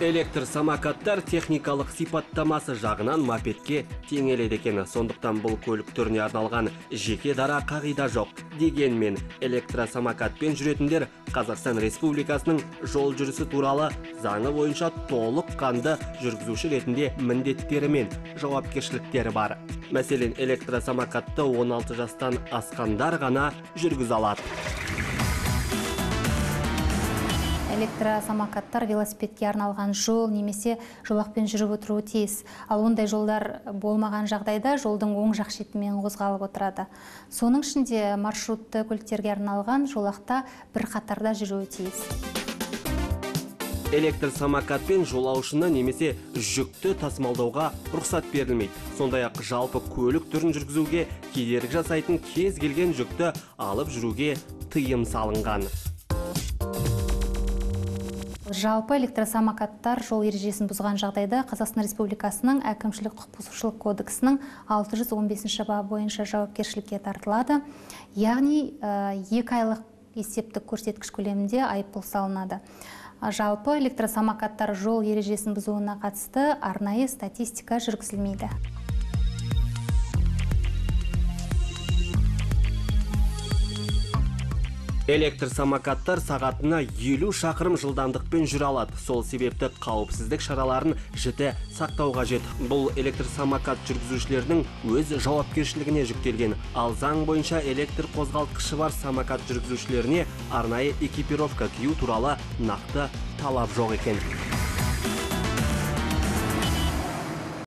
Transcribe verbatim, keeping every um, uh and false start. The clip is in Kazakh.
Электр самокаттар техникалық сипаттамасы жағынан мопедке теңеледі екен. Сондықтан бұл көлік түріне арналған жеке дара қағида жоқ. Дегенмен электросамокатпен жүретіндер Қазақстан Республикасының жол жүрісі туралы заңы бойынша толық қанды жүргізуші ретінде міндеттері мен жауапкершіліктері бар. Мәселен, электросамокатты он алты жастан асқандар ғана жүргізе алады. Электросамокаттар велосипедке арналған жол немесе жолақпен жүріп отыруы тиіс. Ал ондай жолдар болмаған жағдайда жолдың оң жақ шетімен қозғалып отырады. Соның ішінде маршрутты көліктерге арналған жолақта бір қатарда жүруі тиіс. Электр самокатпен жолаушыны немесе жүкті тасымалдауға рұқсат берілмейді. Сондай-ақ жалпы көлік түрін жүргізуге кедергі жасайтын кез келген жүкті алып жүруге тыйым салынған. Жалпы электросамокаттар жол ережесін бұзған жағдайда Қазақстан Республикасының әкімшілік құқық бұзушылық кодексінің алты жүз он бесінші бабы бойынша жауапкершілікке тартылады. Яғни екі айлық есептік көрсеткіш көлемінде айыппұл салынады. Жалпы электросамокаттар жол ережесін бұзуына қатысты арнайы статистика жүргізілмейді. Электр самокаттар сағатына елу шақырым жылдамдықпен жүре алады. Сол себепті қауіпсіздік шараларын жіті сақтау қажет. Бұл электр самокат жүргізушілердің өз жауапкершілігіне жүктелген. Ал заң бойынша электр қозғалтқышы бар самокат жүргізушілеріне арнайы экипировка кию туралы нақты талап жоқ екен.